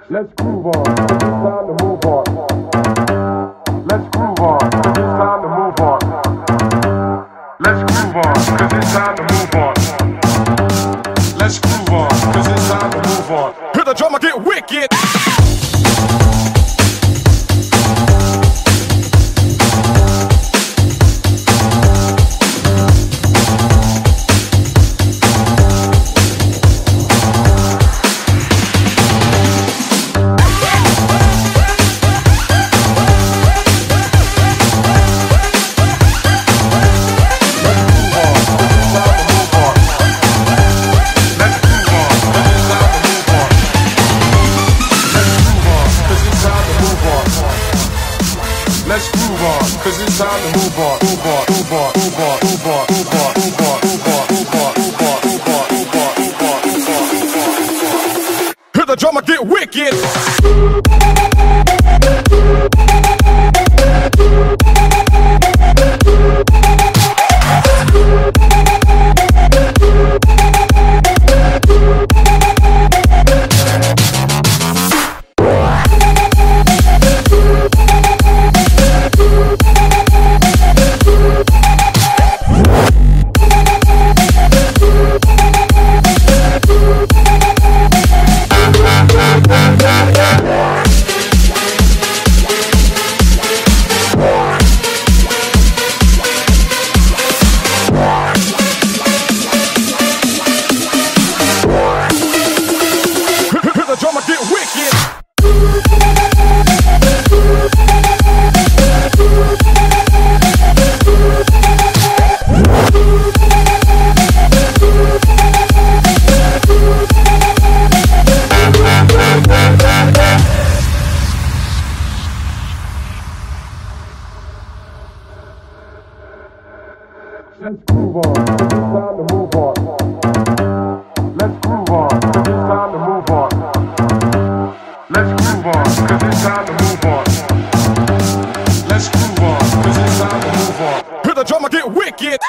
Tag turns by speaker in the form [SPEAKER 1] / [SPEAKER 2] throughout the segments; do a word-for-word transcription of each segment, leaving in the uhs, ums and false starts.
[SPEAKER 1] Let's groove on, it's time to move on. Let's groove on, it's time to move on. Let's groove on, cause it's time to move on. Let's groove on, cause it's time to move on. Hear the drummer get wicked. Let's groove on, cause it's time to move on. Move on, move on, move on, move on, move on, move on, move on, move on, move on, move on, move on, move on, move on. Hear the drummer get wicked. Let's groove on, it's time to move on. Let's groove on, it's time to move on. Let's groove on, cause it's time to move on. Let's groove on, cause it's time to move on. Hear the drummer get wicked.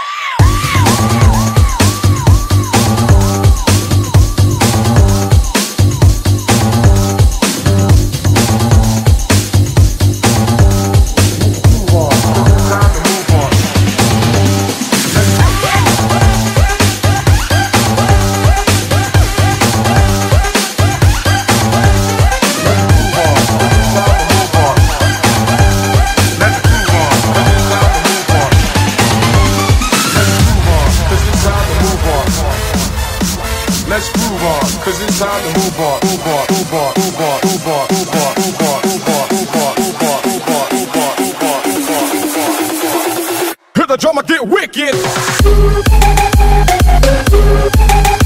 [SPEAKER 1] Let's groove on, cause it's time to move on. Move on, move on, move on, move on, move on, move on, move on, move on, move on, move on, move on, move on, move on, move on. Hear the drummer get wicked.